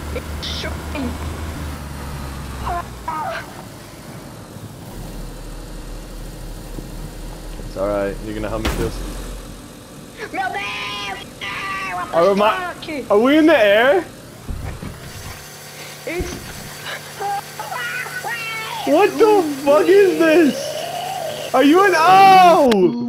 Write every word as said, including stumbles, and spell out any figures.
It's shooting. It's alright, you're gonna help me through this. Meu Deus! What the Are, am I, fuck? are we in the air? It's... What the fuck is this? Are you an- Oh!